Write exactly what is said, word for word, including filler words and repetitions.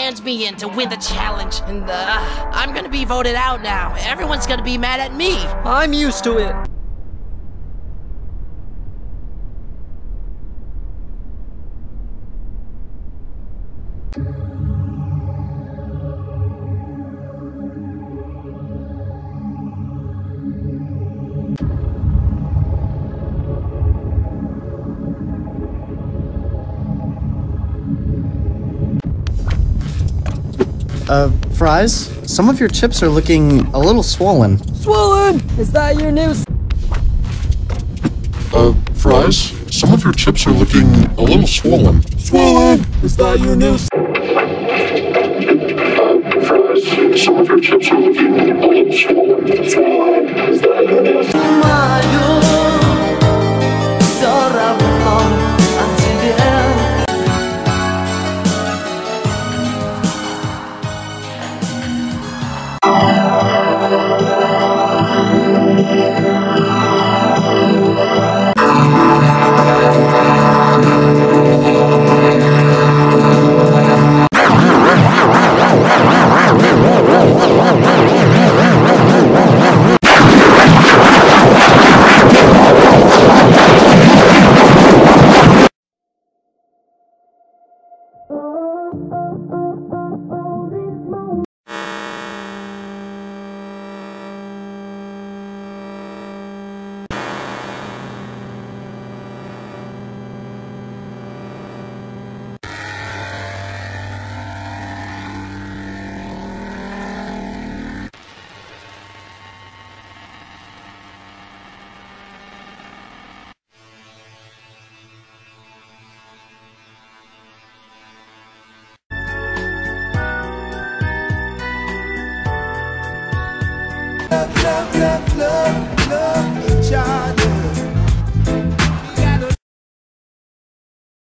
scanned me in to win the challenge, and uh, I'm gonna be voted out now. Everyone's gonna be mad at me. I'm used to it. Uh, Fries? Some of your chips are looking a little swollen. Swollen! Is that your new... Uh, Fries? Some of your chips are looking a little swollen. Swollen! Is that your new... Uh, Fries? Some of your chips are looking a little swollen. Swollen! Is that your new...